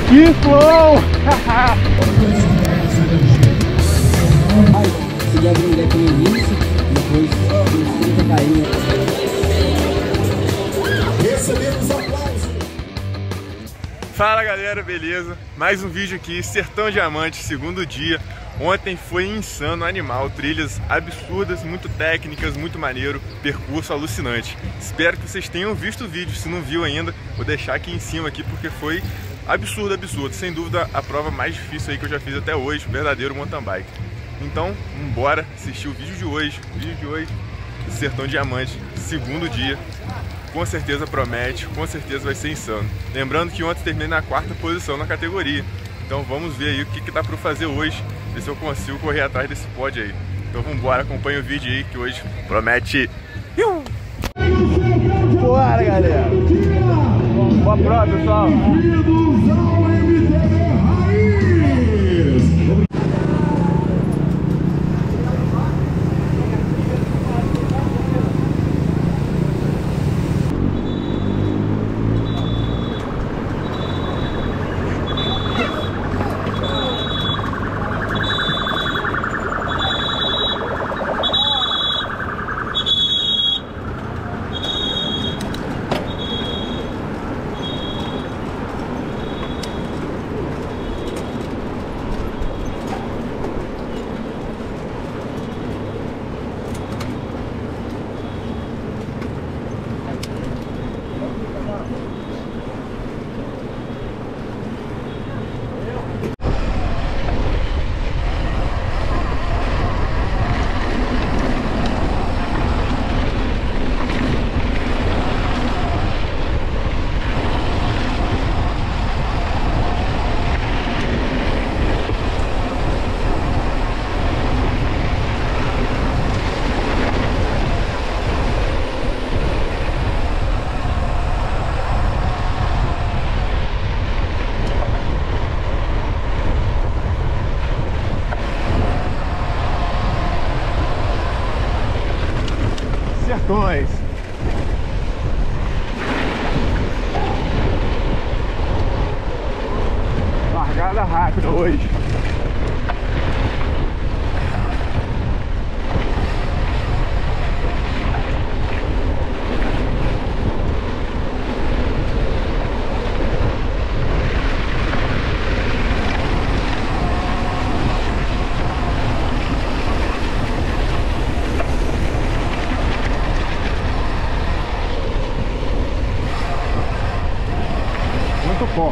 Que flow! Seguir abrindo deck no início, depois uns 30 km. Recebemos aplausos. Fala galera, beleza? Mais um vídeo aqui, Sertão Diamante, segundo dia. Ontem foi insano, animal, trilhas absurdas, muito técnicas, muito maneiro, percurso alucinante. Espero que vocês tenham visto o vídeo, se não viu ainda, vou deixar aqui em cima aqui porque foi absurdo, absurdo. Sem dúvida a prova mais difícil aí que eu já fiz até hoje, o verdadeiro mountain bike. Então, bora assistir o vídeo de hoje, do Sertão Diamante, segundo dia. Com certeza promete, com certeza vai ser insano. Lembrando que ontem terminei na 4ª posição na categoria. Então vamos ver aí o que dá pra fazer hoje, ver se eu consigo correr atrás desse pódio aí. Então vambora, acompanha o vídeo aí que hoje promete. Bora galera! Boa prova pessoal! Sertões. Largada rápida hoje. Muito bom.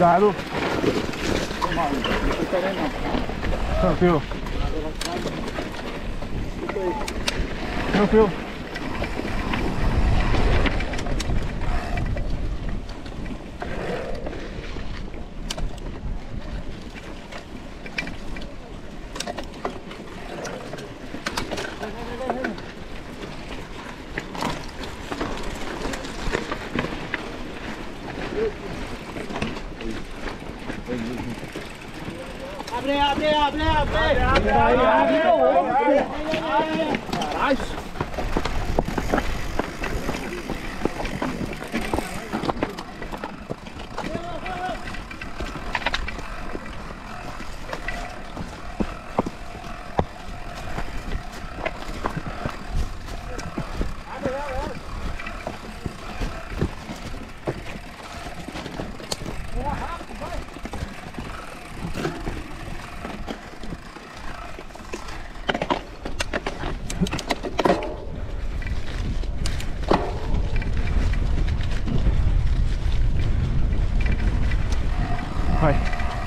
Cuidado. Tranquilo. Tranquilo. Abre, abre, abre, abre! Abre, abre! Caralho! Vai.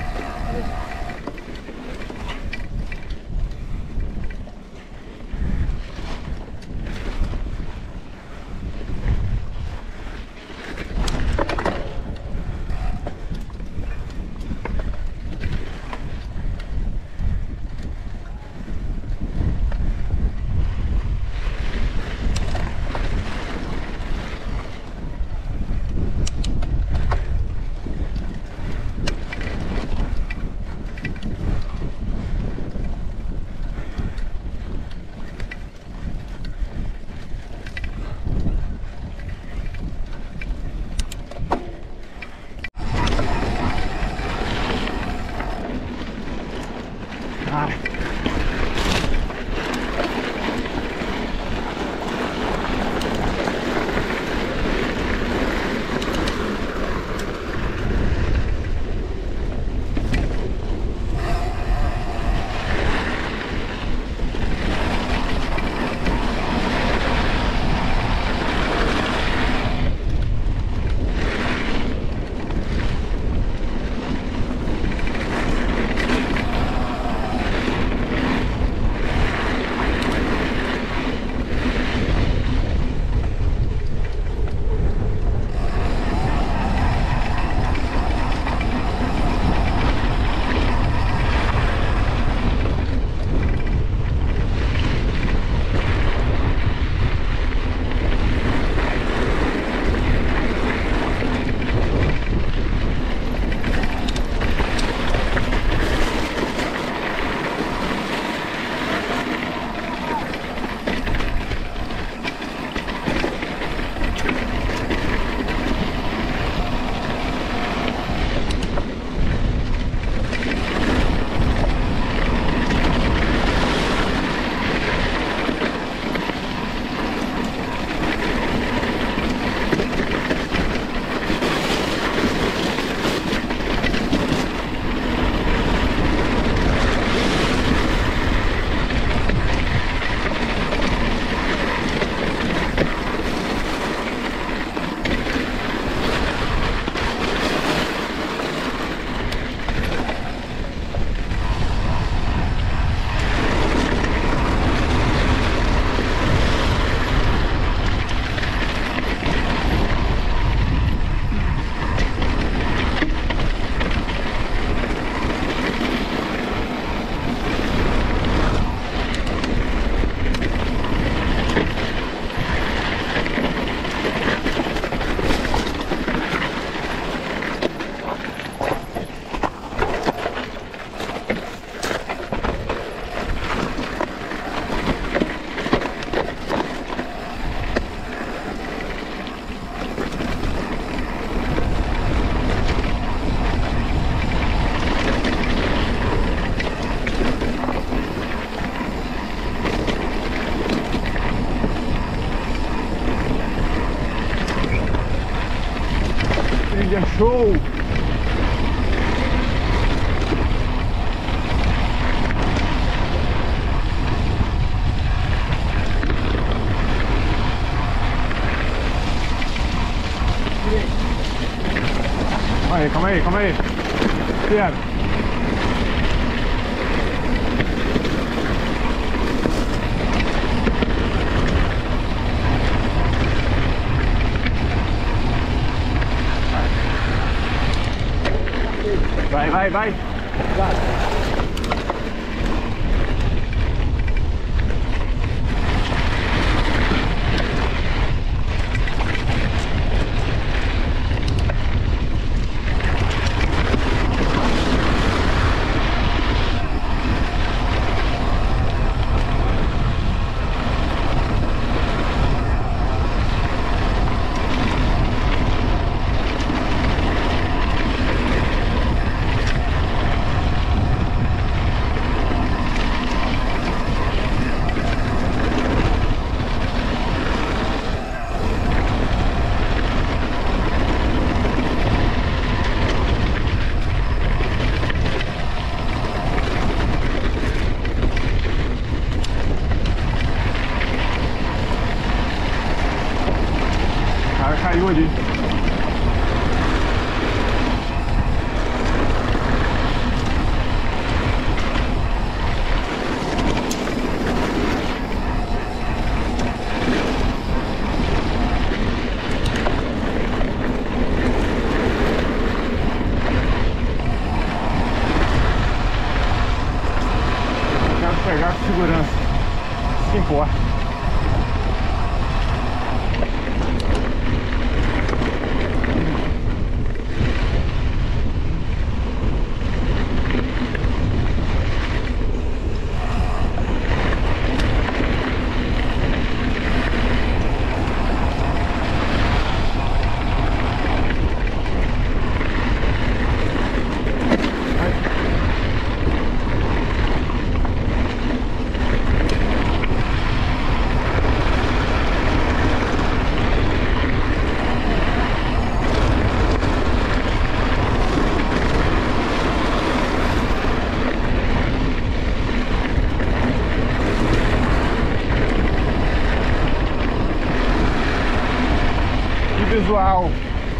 Show! Calma aí, calma aí, calma aí. Espera. Vai, vai, vai. Caiu ali. Quero pegar com segurança. Isso que importa. Visual.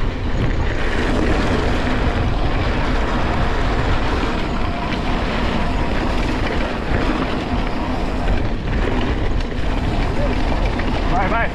Vai, vai.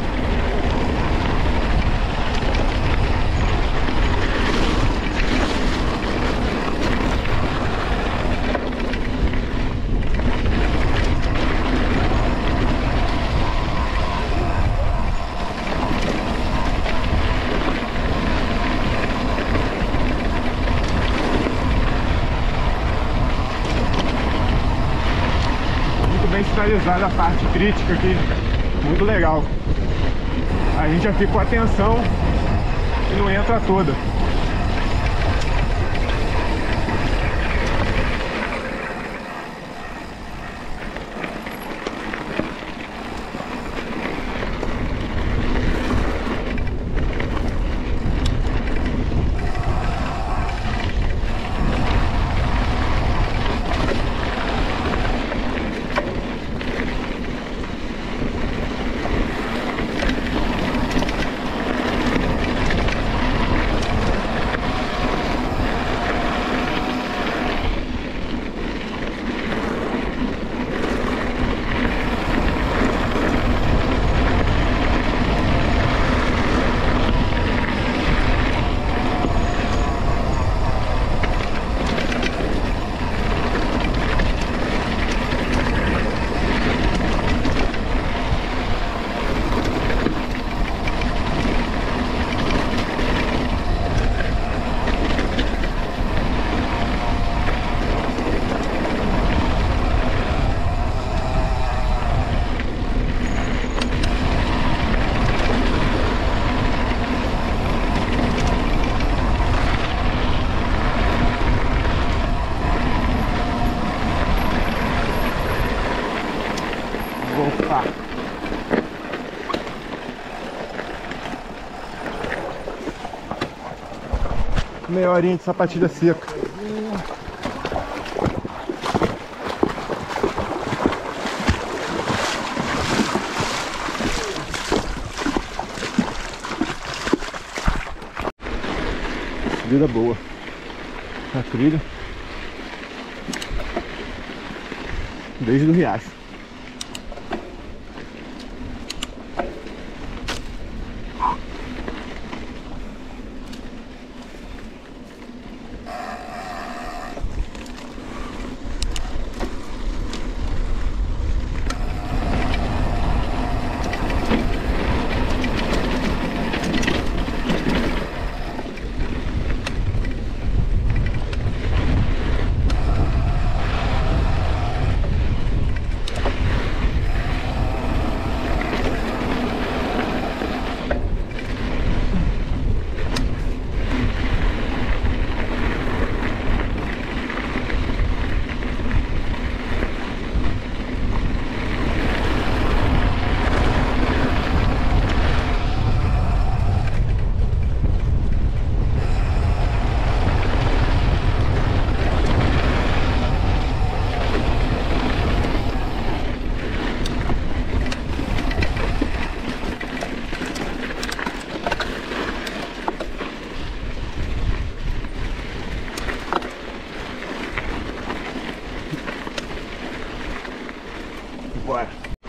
Bem sinalizada a parte crítica aqui, muito legal. A gente já fica com atenção e não entra toda. Opa! Meia horinha de sapatilha seca. Subida boa na trilha. desde o riacho. Bora.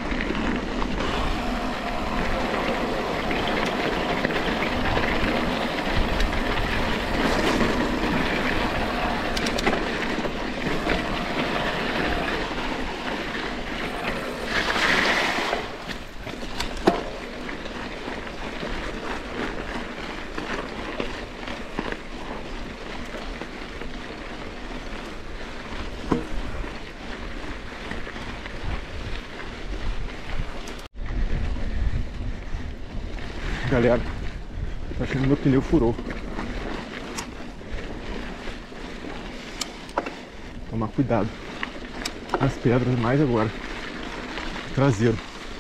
Galera, tô achando que meu pneu furou. Tomar cuidado nas pedras mais agora. Traseiro.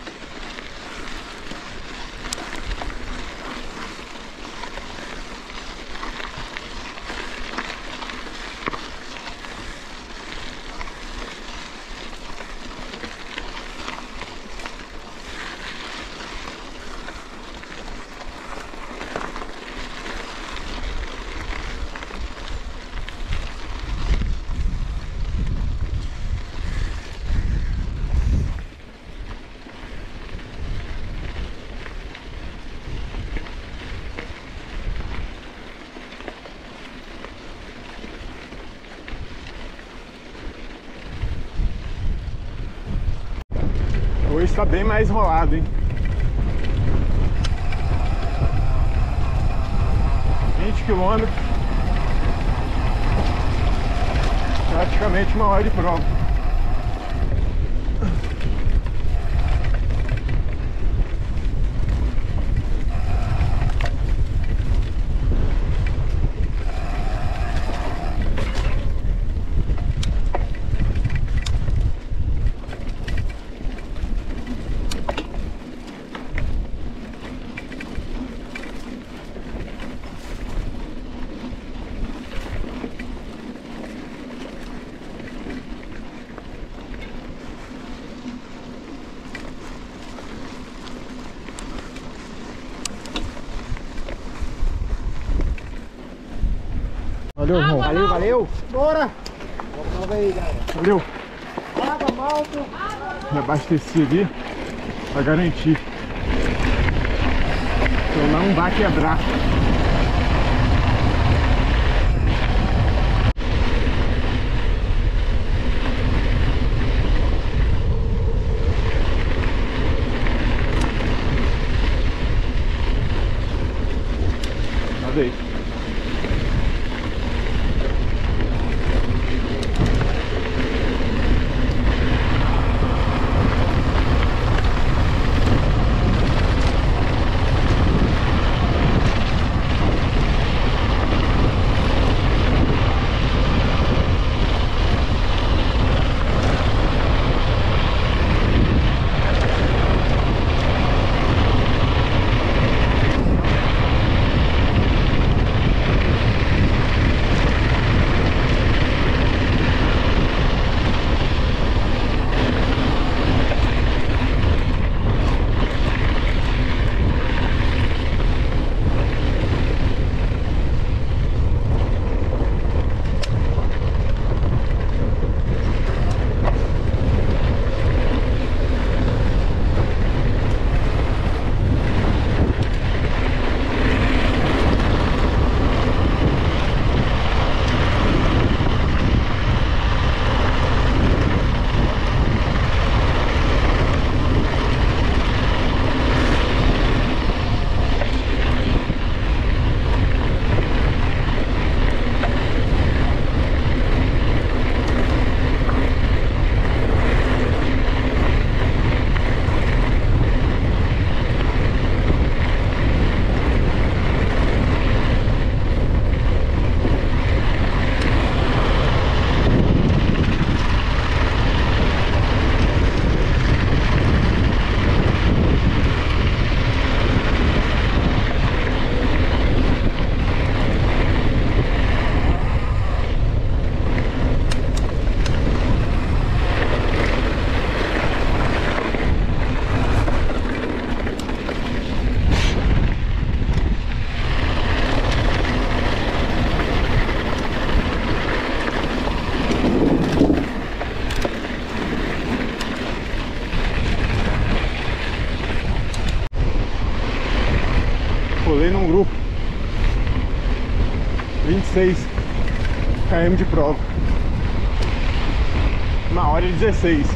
Hoje está bem mais rolado, hein? 20 km, praticamente uma hora de prova. Valeu, irmão. Valeu, valeu. Bora! Valeu. Água, malto. Me abasteci ali pra garantir. O celular não vai quebrar. Cadê? 16 km de prova. 1h16.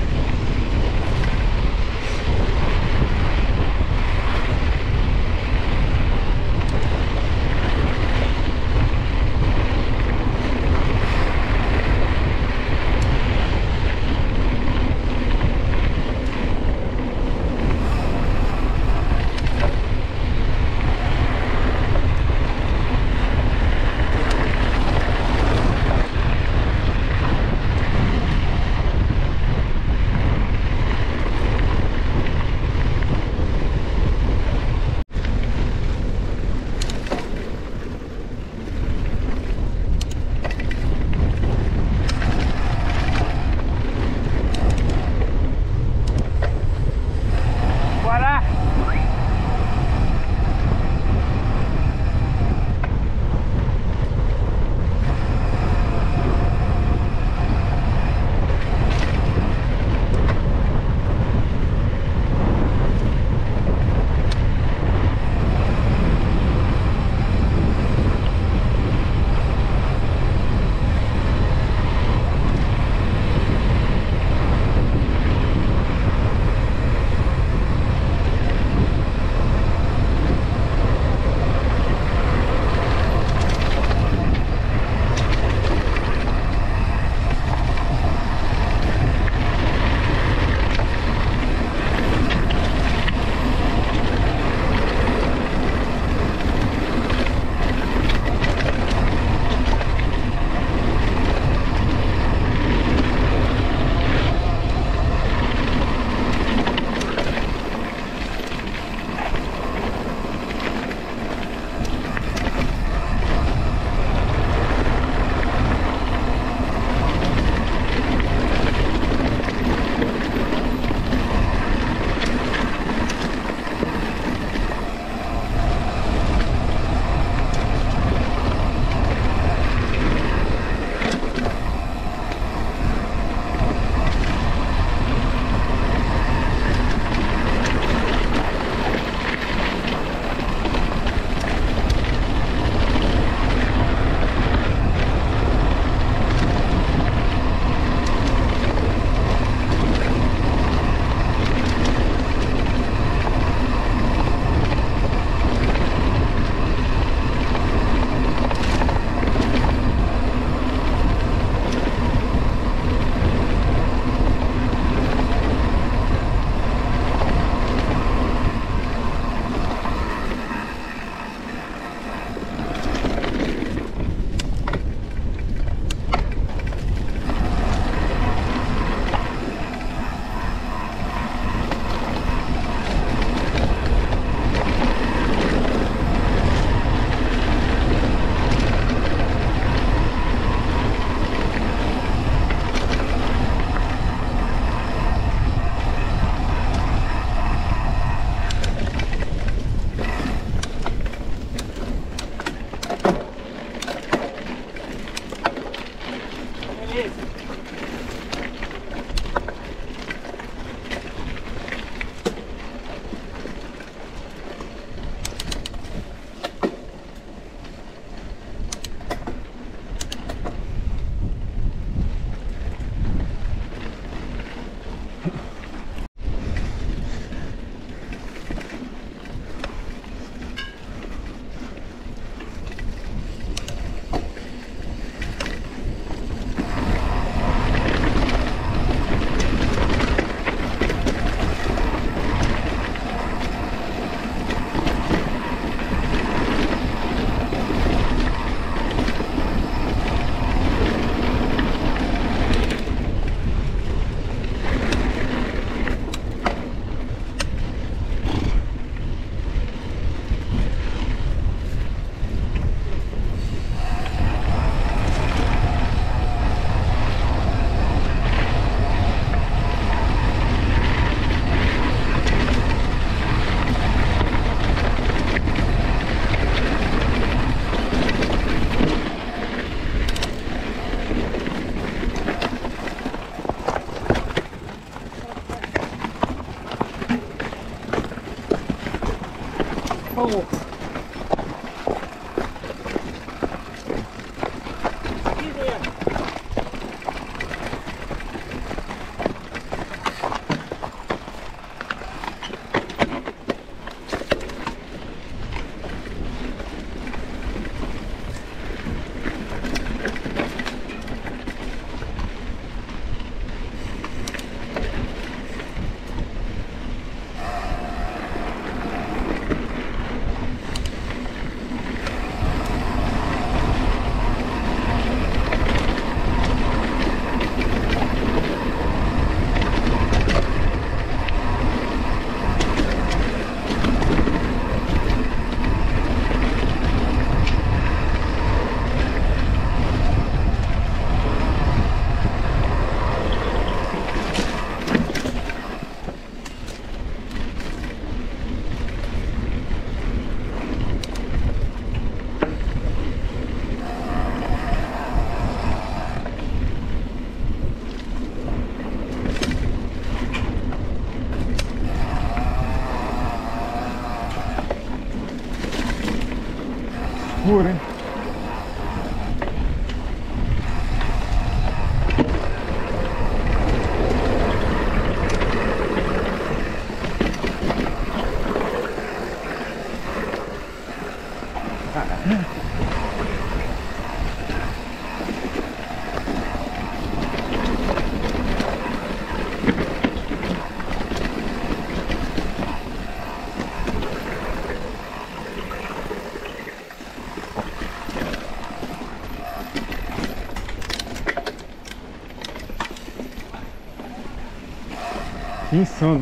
Insano.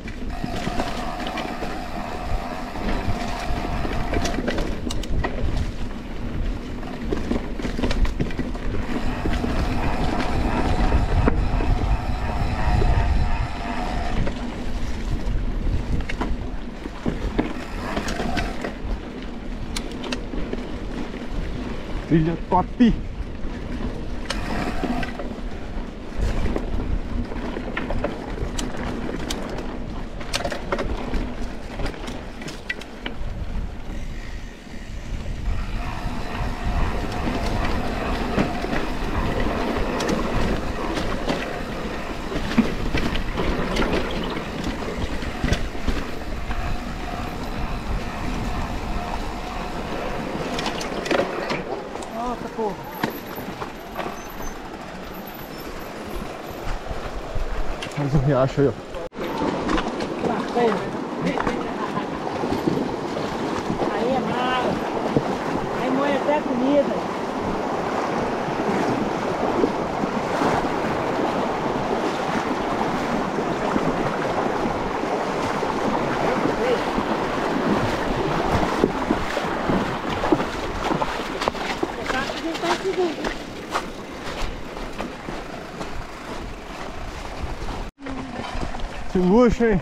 Trilha top! Nossa, porra. Mais um riacho aí, ó. Aí é mala. Aí moe até comida. Que luxo, hein?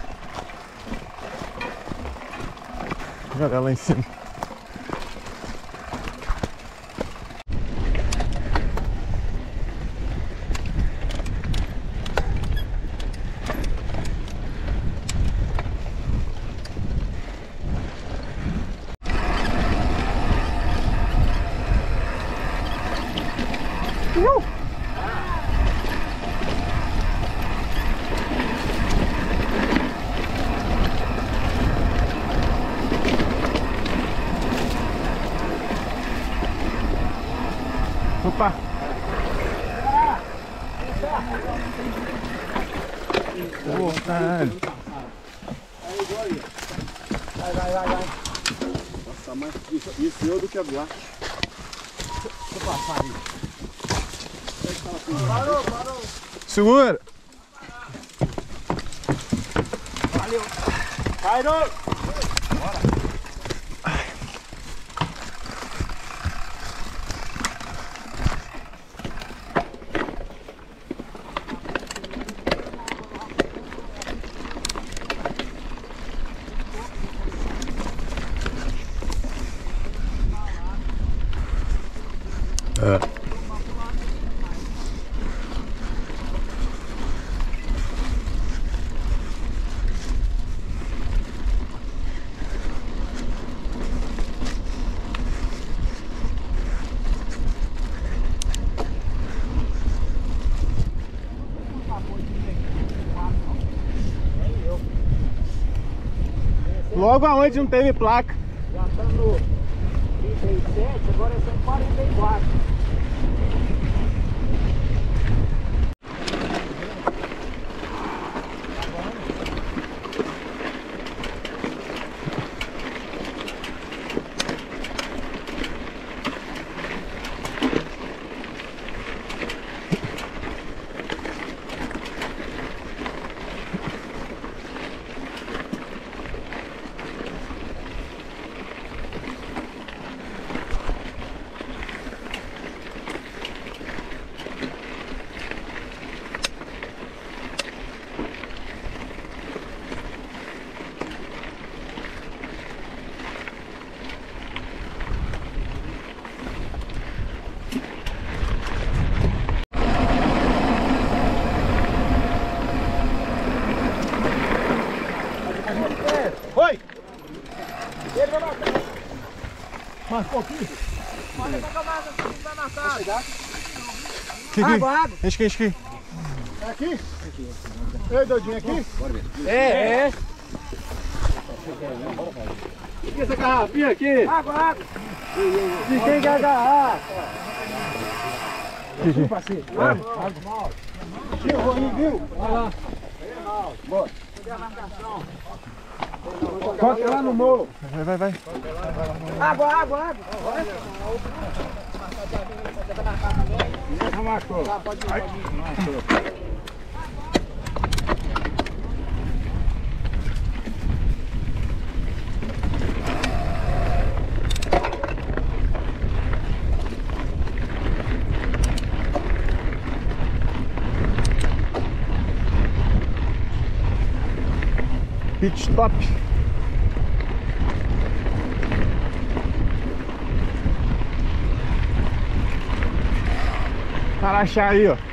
Olha lá em cima. Opa! Oh, caralho! Vai. Nossa, mais difícil eu do que a Black. Deixa eu passar aí. Parou! Segura! Valeu! Parou! Bora! Logo aonde não teve placa. Já estamos no 37, agora é 144. Oi! Ele vai matar. Mais um pouquinho. Olha essa camada que vai matar. Água! Enche aqui. É aqui? Ei, doidinho, aqui? É. E essa garrafinha aqui? Água. De quem quer agarrar? Parceiro. Água. Tio, viu? Vai lá. Bora. Corta lá no morro. Vai. Água. Não marcou. pit stop. Para achar aí, ó.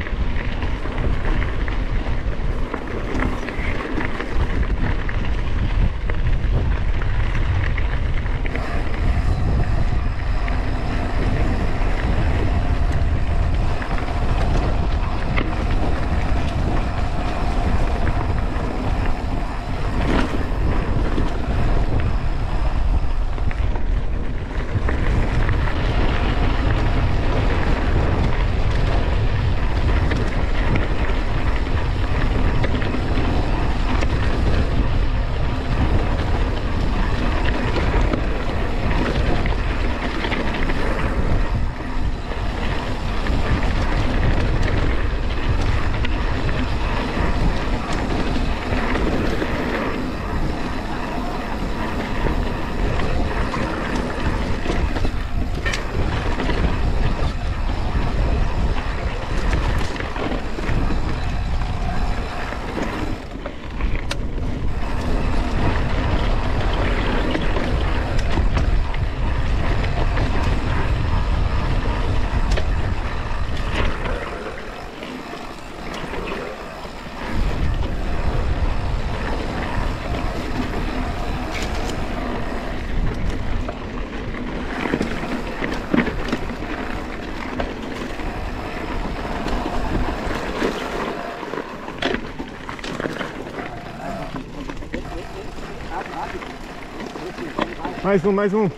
Mais um.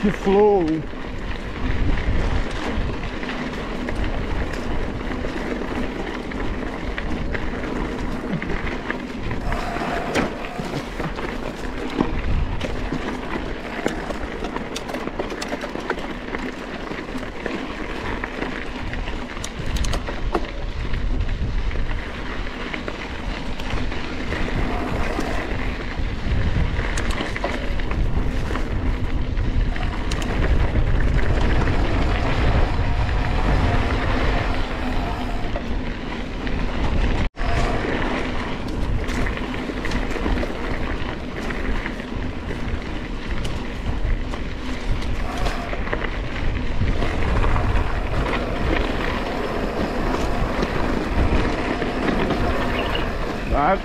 Que flow! Tá?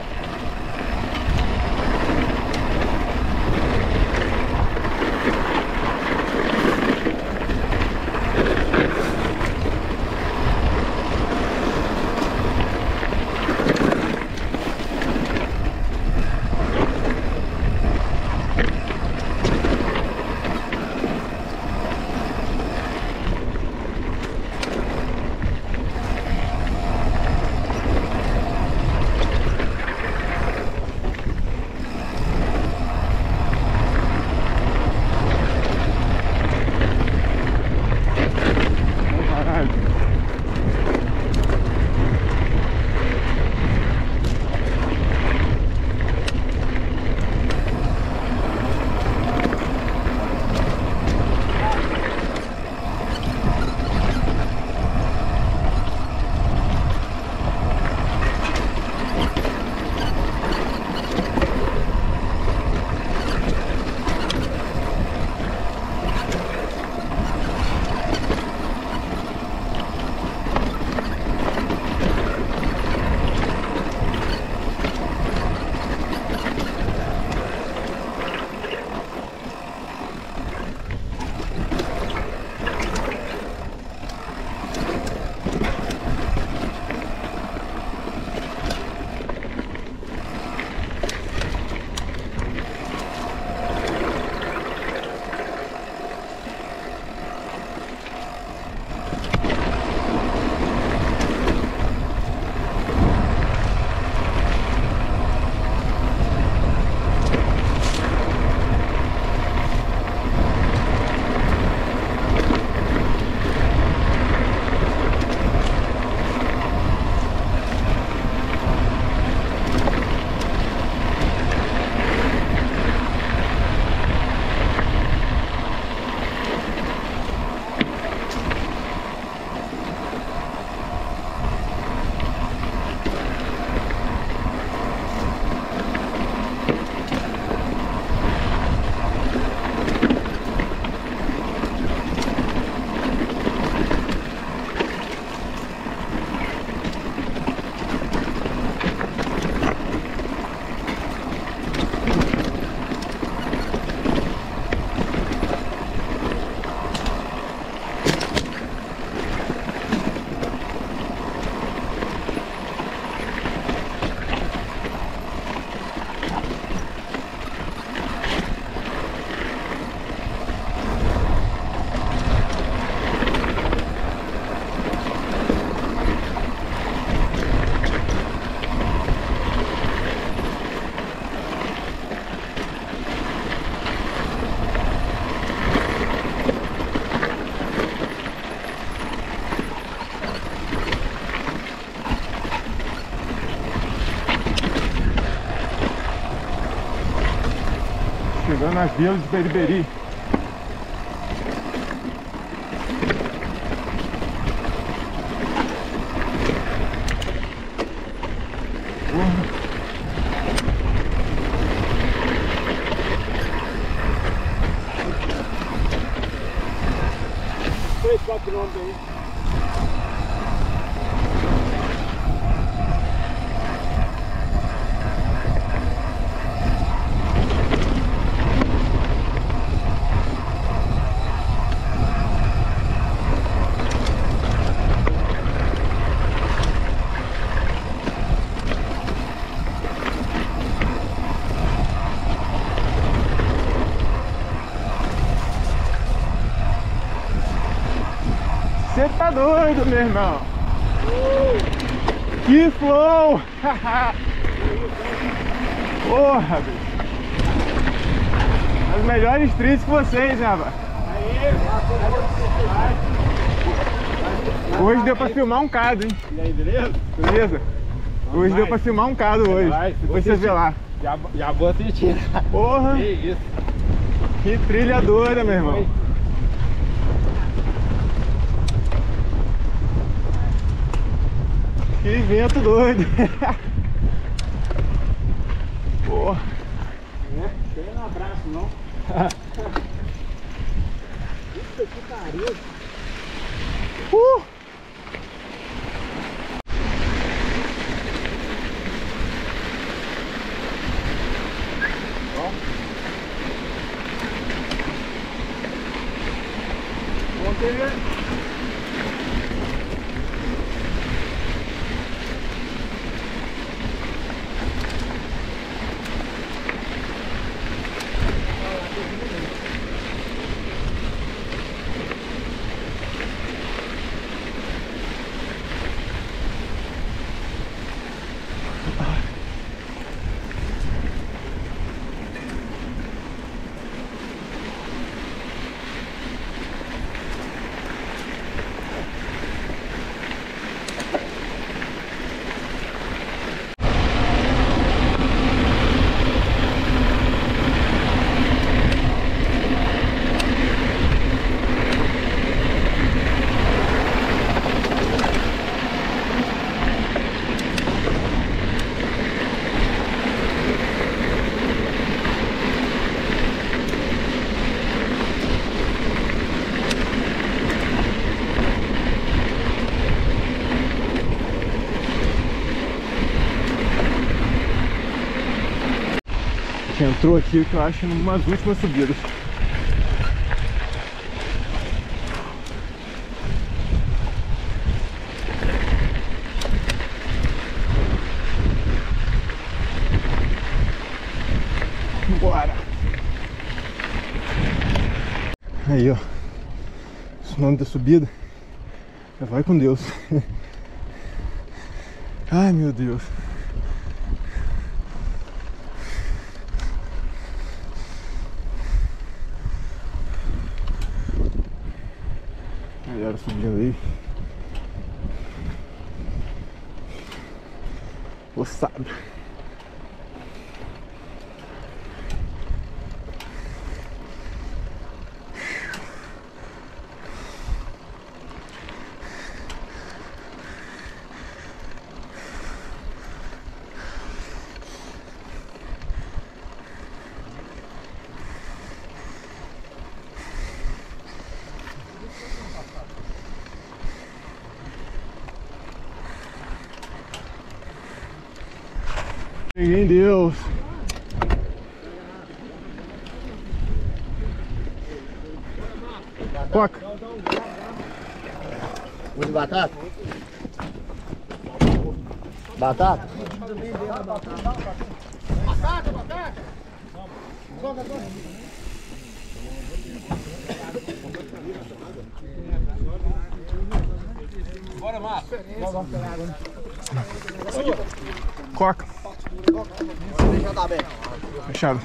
Chegando nas vilas de Beriberi. Três, 4 quilômetros aí. doido, meu irmão. Que flow! Porra, bicho. As melhores trilhas que vocês, né, rapaz? Hoje deu pra filmar um cado, hein? E aí, beleza? Beleza? Hoje deu pra filmar um cado hoje. Depois você vê lá. Já vou assistir. Porra! Que isso? Que trilha doida, meu irmão. Que vento doido. Porra. Chega no abraço, não. Puta que pariu. Vamos ter. Entrou aqui, que eu acho, em umas últimas subidas. Bora! Aí, ó. O nome da subida. Vai com Deus. Ai, meu Deus. Galera subindo aí. Ossado. Ninguém Deus. Coca. Vou de batata? Batata? Bora, Márcio. Coca. Deixa tá aberto. Fechado.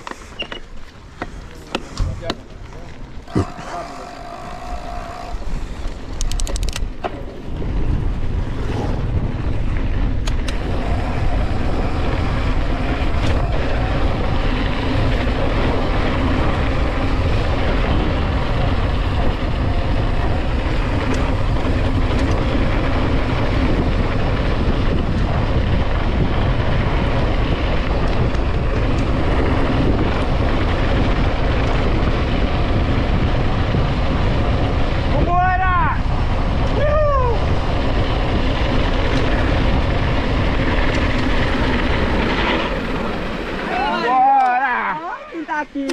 Aqui.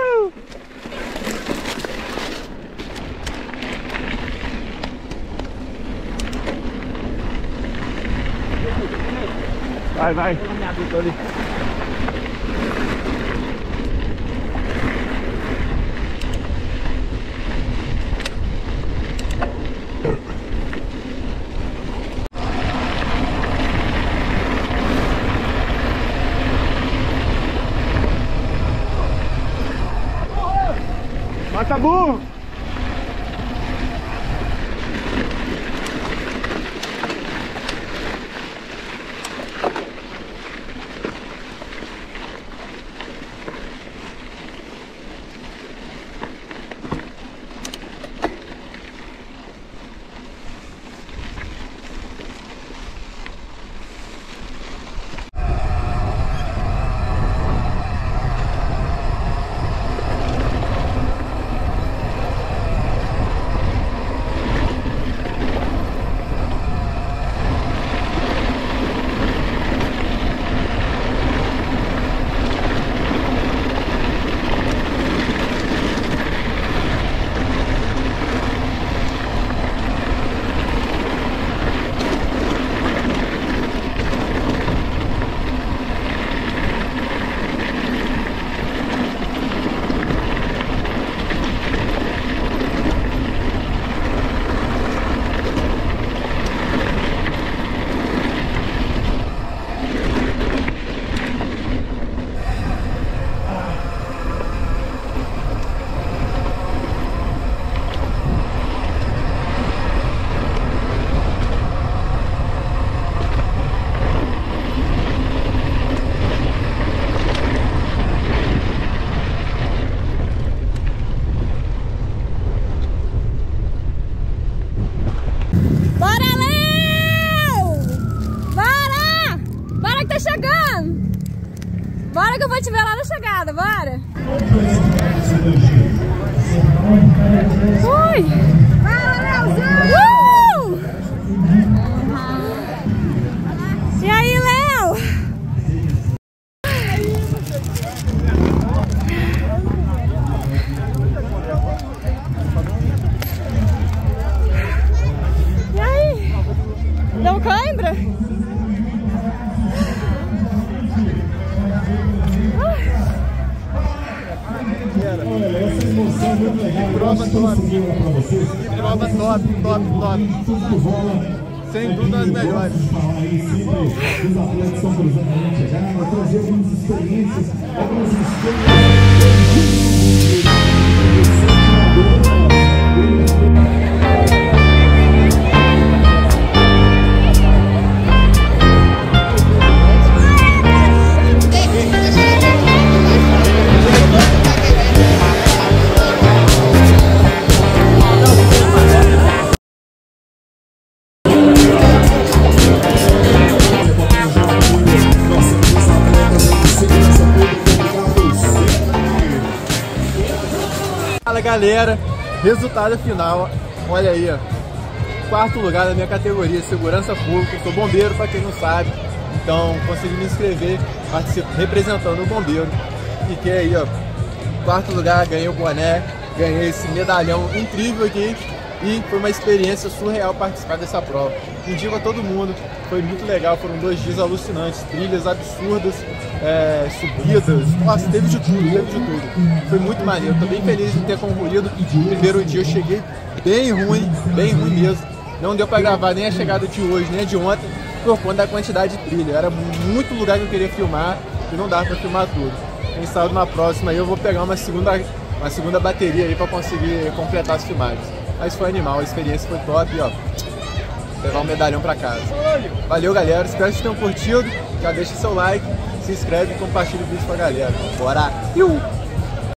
Vai, vai. Passa burro! Bora que eu vou te ver lá na chegada, bora! Ui! Bora, Leozinho! E aí, Léo? E aí? Deu cãibra? Prova top. Que prova top. Sem dúvida as melhores. Os atletas estão cruzando a linha de chegada, trazer algumas experiências, Fala galera, resultado final, olha aí, ó, 4º lugar da minha categoria, segurança pública, sou bombeiro para quem não sabe, então consegui me inscrever, representando o bombeiro, fiquei aí, ó, 4º lugar, ganhei o boné, ganhei esse medalhão incrível aqui e foi uma experiência surreal participar dessa prova. Indico a todo mundo, foi muito legal, foram 2 dias alucinantes, trilhas absurdas, subidas, nossa, teve de tudo, foi muito maneiro, tô bem feliz de ter concluído. No primeiro dia eu cheguei bem ruim mesmo, não deu pra gravar nem a chegada de hoje, nem a de ontem, por conta da quantidade de trilha, era muito lugar que eu queria filmar e não dava pra filmar tudo. Quem sabe na próxima aí eu vou pegar uma segunda bateria aí pra conseguir completar as filmagens. Mas foi animal, a experiência foi top e ó, levar um medalhão pra casa. Valeu galera, espero que vocês tenham curtido, já deixa seu like, se inscreve e compartilha o vídeo com a galera. Bora!